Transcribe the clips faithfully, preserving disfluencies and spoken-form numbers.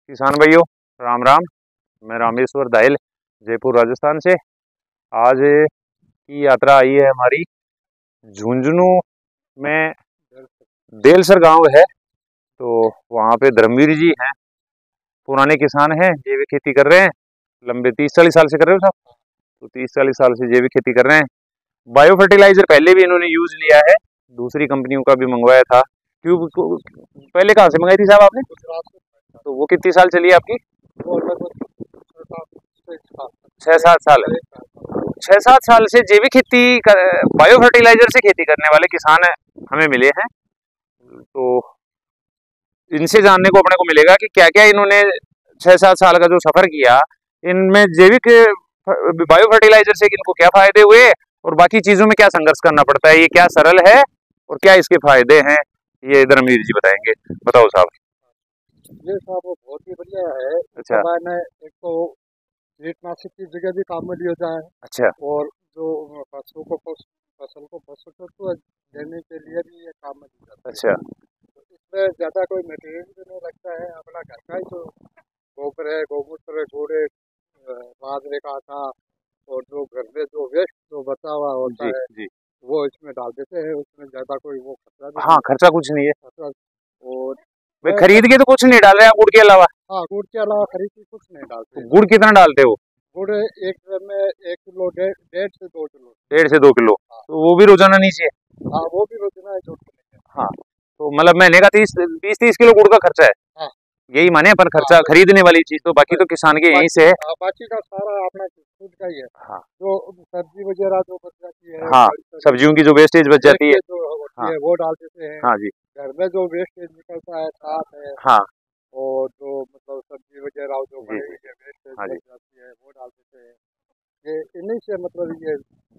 किसान भाइयों राम राम। मैं रामेश्वर दाहिल जयपुर राजस्थान से। आज की यात्रा आई है हमारी झुंझुनू में देलसर गांव है, तो वहाँ पे धर्मवीर जी हैं, पुराने किसान हैं, जैविक खेती कर रहे हैं। लंबे तीस चालीस साल से कर रहे हो साहब, तो तीस चालीस साल से जैविक खेती कर रहे हैं। बायो फर्टिलाइजर पहले भी इन्होंने यूज लिया है, दूसरी कंपनियों का भी मंगवाया था। ट्यूब पहले कहाँ से मंगाई थी साहब आपने? तो वो कितनी साल चली है आपकी? छह सात साल है। छह सात साल से जैविक खेती कर, बायो फर्टिलाइजर से खेती करने वाले किसान हमें मिले हैं, तो इनसे जानने को अपने को मिलेगा कि क्या क्या इन्होंने छह सात साल का जो सफर किया, इनमें जैविक बायो फर्टिलाइजर से इनको क्या फायदे हुए और बाकी चीजों में क्या संघर्ष करना पड़ता है, ये क्या सरल है और क्या इसके फायदे हैं, ये धर्मवीर जी बताएंगे। बताओ साहब। ये साहब वो बहुत ही बढ़िया है। अच्छा। मैंने एक तो कीटनाशक की जगह भी काम में लिया जाए। अच्छा। और जो फसलों को फसल को फसल को देने के लिए भी ये काम में लिया जाता है। अच्छा। तो इसमें ज्यादा कोई मटेरियल भी नहीं लगता है, अपना घर का ही जो गोबर है, गोमूत्र, घोड़े, बाजरे का आटा और जो घर में जो वेस्ट जो बचा हुआ होता है जी, वो इसमें डाल देते हैं। उसमें ज्यादा कोई वो खर्चा हाँ खर्चा कुछ नहीं है। और खरीद के तो कुछ नहीं डाल रहे आप गुड़ के अलावा? हाँ, गुड़ के अलावा खरीद के कुछ नहीं डालते। तो गुड़ कितना डालते हो? गुड़ एक में एक किलो डेढ़ से दो किलो डेढ़ से दो किलो हाँ। तो वो भी रोजाना नहीं चाहिए? हाँ, वो भी रोजाना है। हाँ, तो मतलब महीने का तीस बीस तीस किलो गुड़ का खर्चा है। हाँ। यही माने अपन खर्चा। हाँ। खरीदने वाली चीज तो बाकी तो किसान के यहीं से है। हाँ, बाकी का सारा अपना खुद का ही है। हाँ। जो सब्जी वगैरह जो बच जाती है, हाँ, सब्जियों की जो वेस्टेज बच जाती है, हाँ, वो डाल देते हैं। हाँ जी। घर में जो वेस्टेज निकलता है साथ है। हाँ। और जो मतलब सब्जी वगैरह जो बड़ी हुई है वेस्टेज बच जाती है, वो डाल देते हैं। ये इन्हीं से मतलब ये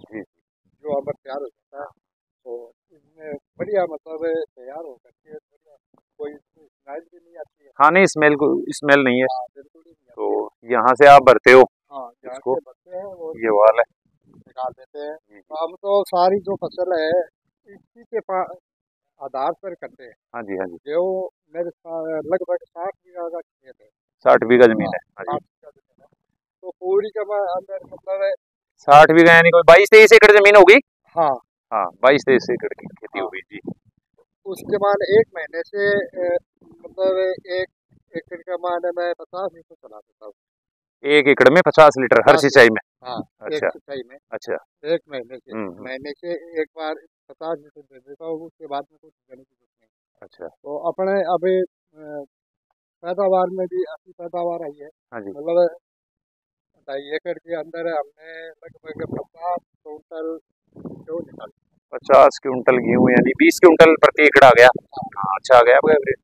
जो अमर तैयार हो जाता है, तो इसमें बढ़िया मतलब तैयार हो करके बढ़िया, कोई स्मेल भी नहीं आती है। हाँ, नहीं स्मेल को स्मेल नहीं है। हाँ, बिल्कुल नहीं। तो यहाँ से आप भरते हो? हाँ, इसको भरते हैं और ये वाल है निकाल देते हैं। तो हम तो सारी जो फसल है इसी के आधार पर करते हैं। हाँ जी, हाँ जी। जो मेरे लगभग साठ बीघा का खेत है। साठ बीघा जमीन है। हाँ जी। तो पूरी का अंदर मतलब है साठ बीघा यानी कोई बाईस तेईस एकड़ जमीन होगी। हाँ हाँ, बाईस तेईस एकड़ की खेती होगी जी। उसके बाद एक महीने से मतलब एक एकड़ का मान मैं पचास लीटर चला देता हूँ। एक एकड़ में पचास लीटर हर सिंचाई में? हाँ, अच्छा। एक सिंचाई में। अच्छा। एक महीने से महीने से एक बार पचास लीटर दे देता हूँ, उसके बाद में कुछ देने की जरूरत नहीं। अच्छा। तो अपने अभी पैदावार में भी अच्छी पैदावार आई है। हाँ जी। मतलब ढाई एकड़ के अंदर हमने लगभग पचास क्विंटल गेहूँ निकाल पचास क्विंटल गेहूँ यानी बीस क्विंटल प्रति एकड़ आ गया। हाँ, अच्छा आ गया आपका एवरेज।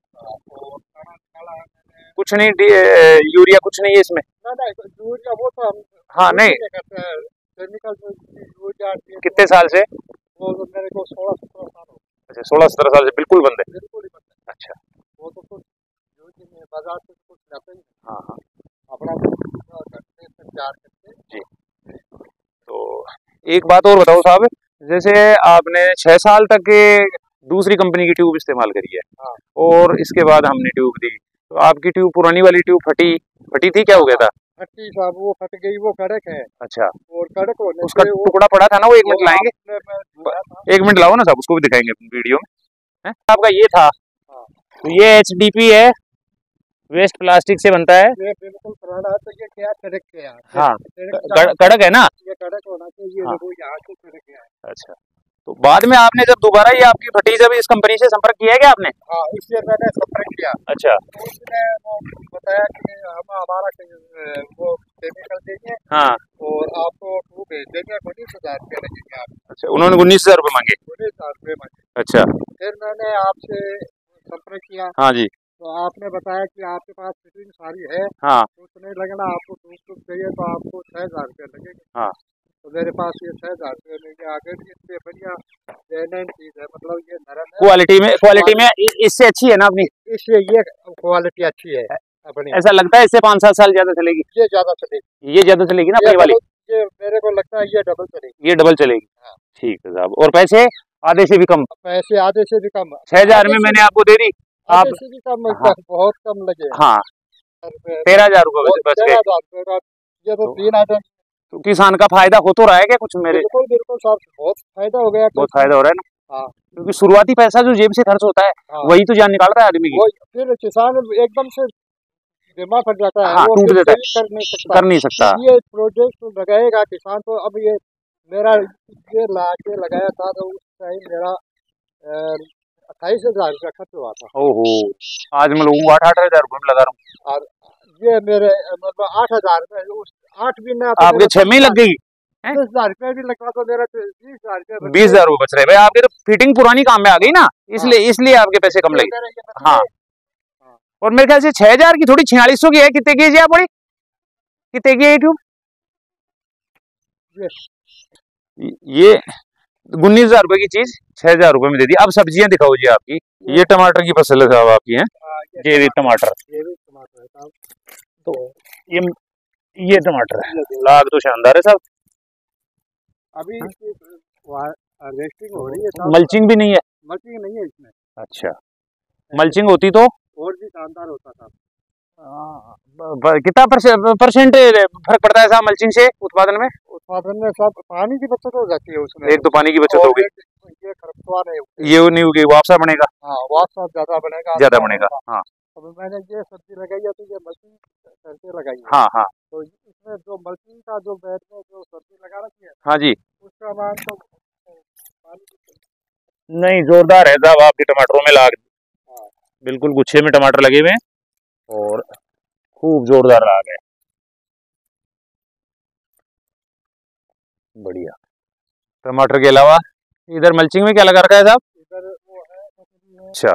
कुछ नहीं यूरिया कुछ नहीं है इसमें? यूरिया वो तो हम हाँ नहीं केमिकल यूरिया। कितने साल से? वो मेरे को सोलह सत्रह साल हो। अच्छा, सोलह सत्रह साल से बिल्कुल बंद है? बिल्कुल ही बंद है। अच्छा। वो तो कुछ यूरिया बाजार से कुछ लाते ही। हाँ हाँ, अपना करते तैयार करके जी। तो एक बात और बताओ साहब, जैसे आपने छह साल तक दूसरी कंपनी की ट्यूब इस्तेमाल करी है। हाँ। और इसके बाद हमने ट्यूब दी, तो आपकी ट्यूब पुरानी वाली ट्यूब फटी फटी थी, क्या हो गया था? फटी साहब, वो फट गई, वो कड़क है। अच्छा। और कड़क होने उसका टुकड़ा पड़ा था ना, वो एक मिनट लाएंगे, एक मिनट लाओ ना साहब, उसको भी दिखाएंगे वीडियो में। है आपका ये था। हाँ। तो ये एच डी पी है, वेस्ट प्लास्टिक से बनता है। ये बिल्कुल पुराना है। तो ये क्या कड़क है यार? हाँ, कड़क है ना, ये कड़क होना चाहिए। हाँ। यहाँ से कड़क है। अच्छा। तो बाद में आपने जब दोबारा ये आपकी फटी, जब इस कंपनी से संपर्क किया क्या आपने? हाँ, इसलिए मैंने संपर्क किया। अच्छा। तो उसने वो बताया कि हम हमारा वो केमिकल देंगे। हाँ। और आपको ट्यूब भेज देंगे, उन्नीस हजार रुपये लगेंगे आप। अच्छा, उन्होंने उन्नीस हजार रुपये मांगे? उन्नीस हजार रुपये मांगे। अच्छा। फिर मैंने आपसे संपर्क किया। हाँ जी। तो आपने बताया कि आपके पास फिटिंग सारी है। हाँ। कुछ नहीं लगना, आपको ट्यूब ट्यूब चाहिए तो आपको छह हजार रुपये लगेंगे। हाँ। तो मेरे पास ये छह हजार रुपये लेंगे। आगे भी इससे बढ़िया जेन्युइन चीज है, मतलब ये नरम है क्वालिटी में। क्वालिटी में इससे अच्छी है ना अपनी? इससे ये क्वालिटी अच्छी है अपनी। ऐसा लगता है इससे पाँच सात साल ज्यादा चलेगी? ये ज्यादा चलेगी। ये ज्यादा चलेगी ना अपनी वाली? ये मेरे को लगता है ये डबल चलेगी। ये डबल चलेगी। हाँ। ठीक है साहब। और पैसे आधे से भी कम? पैसे आधे से भी कम। छह हजार में मैंने आपको दे दी, आधे से भी कम। हाँ। बहुत कम लगे। हाँ, तेरह हजार रुपये बच गए। ये तो तीन आइटम। तो किसान का फायदा हो तो रहा है क्या कुछ मेरे? बिल्कुल बिल्कुल साहब, बहुत फायदा हो गया। बहुत फायदा हो रहा है ना। हाँ, क्योंकि शुरुआती पैसा जो जेब से खर्च होता है, हाँ, वही तो जान निकाल रहा है आदमी की। फिर किसान एकदम से बीमार पड़ जाता है, हाँ, वो टूट जाता है, कर नहीं सकता कर नहीं सकता। ये प्रोजेक्ट लगाएगा किसान तो अब ये मेरा ये ला के लगाया था तो उस टाइम मेरा अट्ठाईस हजार रुपया खर्च हुआ था। ओहो, आज मैं लोगों आठ आठ हजार रुपये में लगा रहा हूँ। और ये मेरे मतलब आठ हजार रुपये, आठ भी में आपके छह में ही लग गई। दस हजार रुपया भी लगा तो मेरा बीस हजार रुपया बीस हजार रुपये बच रहे भाई। आपके तो फिटिंग पुरानी काम में आ गई ना, इसलिए हाँ, इसलिए आपके पैसे कम लगे। हाँ, और मेरे ख्याल से छह हजार की थोड़ी छियालीस सौ की है। कितने की है बड़ी, कितने की है ट्यूब? ये उन्नीस हजार रुपए की चीज छह हजार रुपए में दे दी। अब सब्जियां दिखाओ जी आपकी। ये टमाटर की फसल है साहब आपकी है, ये भी टमाटर। तो ये ये टमाटर है, लाग तो शानदार है साहब। अभी हार्वेस्टिंग हो रही है। मल्चिंग भी नहीं है? मल्चिंग नहीं है इसमें। अच्छा, मल्चिंग होती तो और भी शानदार होता था। कितना परसेंट फर्क पड़ता है साहब मल्चिंग से उत्पादन में? उत्पादन में सब पानी की बचत हो जाती है उसमें। एक तो पानी की बचत हो गई, ये खरपतवार है, ये नहीं होगी, वापसा बनेगा। हाँ, वापसा ज्यादा बनेगा, ज्यादा बनेगा। हाँ, अब मैंने ये सब्जी लगाई है तो ये मल्चिंग करके लगाई है। हाँ हाँ, तो इसमें जो मल्चिंग का जो बेड में जो सब्जी लगा रखी है, हाँ जी, उसका मान तो नहीं, जोरदार है साहब आपके टमाटरों में लाग। हाँ, बिल्कुल गुच्छे में टमाटर लगे हुए हैं और खूब जोरदार लाग है, बढ़िया। टमाटर के अलावा इधर मल्चिंग में क्या लगा रखा है साहब? इधर वो है। अच्छा,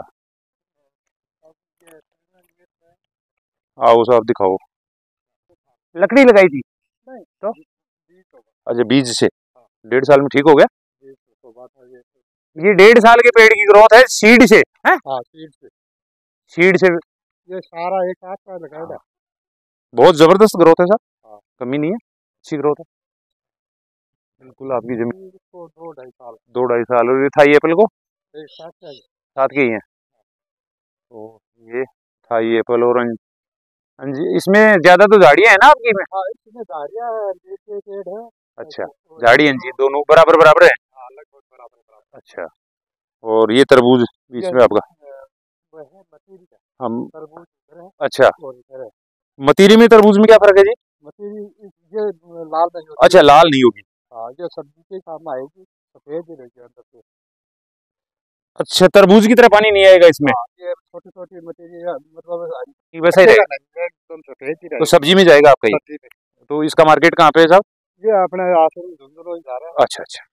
आओ साहब दिखाओ। लकड़ी लगाई थी नहीं तो? अच्छा, बीज से डेढ़ साल में ठीक हो गया। ये डेढ़ साल के पेड़ की ग्रोथ है सीड से है? हाँ, सीड से। सीड से ये सारा एक साथ का लगाया है। बहुत जबरदस्त ग्रोथ है साहब। हाँ, कमी नहीं है, अच्छी ग्रोथ है बिल्कुल। आपकी जमीन को दो ढाई साल दो ढाई साल और ये थाई एप्पल को एक साथ का साथ के ही है। तो ये थाई एप्पल और जी, इसमें ज्यादा तो झाड़ियां है ना आपकी में? हाँ, इसमें झाड़ियां है। अच्छा, झाड़ी अंजीर दोनों बराबर बराबर है? हाँ, लगभग बराबर बराबर। अच्छा, और ये तरबूज बीच में आपका? हम तरबूज। अच्छा, मतीरी में तरबूज में क्या फर्क है जी? मतीरी ये लाल नहीं होगी। अच्छा, लाल नहीं होगी। हाँ, ये सब्जी के काम आएगी, सफेद ही रहेगी अंदर से। अच्छा, तरबूज की तरह पानी नहीं आएगा इसमें? हाँ, ये छोटी छोटी मटेरियल मतलब वैसा ही रहेगा, एकदम सफेद ही रहेगा। तो सब्जी में जाएगा आपका ये? तो इसका मार्केट कहाँ पे है साहब? ये अपने आसपास झुंझुनू ही जा रहा है। अच्छा अच्छा,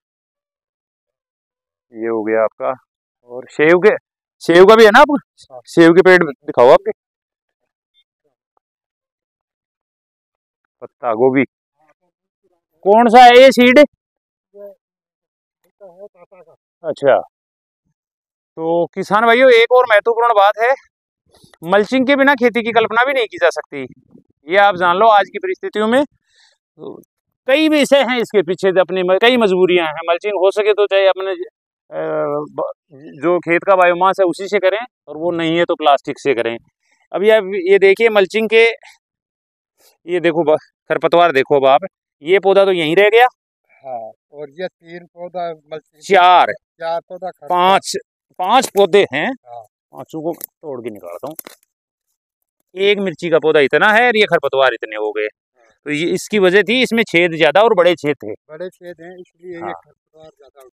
ये हो गया आपका। और सेव के सेव का भी है ना आपका? सेव के पेड़ दिखाओ आपके। पत्ता गोभी कौन सा है ये सीड? अच्छा, तो किसान भाइयों एक और महत्वपूर्ण बात है, मल्चिंग के बिना खेती की कल्पना भी नहीं की जा सकती। ये आप जान लो आज की परिस्थितियों में। तो कई विषय हैं इसके पीछे, अपनी कई मजबूरियां हैं। मल्चिंग हो सके तो चाहे अपने जो खेत का बायोमास है उसी से करें, और वो नहीं है तो प्लास्टिक से करें। अभी आप ये देखिए मल्चिंग के, ये देखो खरपतवार देखो अब आप, ये पौधा तो यहीं रह गया। हाँ, और ये तीन पौधा मल्चिंग, चार चार पौधा, पांच पांच पौधे हैं। हाँ, पांचों को तोड़ के निकालता हूँ। एक मिर्ची का पौधा इतना है और ये खरपतवार इतने हो गए। तो ये इसकी वजह थी, इसमें छेद ज्यादा और बड़े छेद थे। बड़े छेद हैं इसलिए हाँ, ये खरपतवार ज्यादा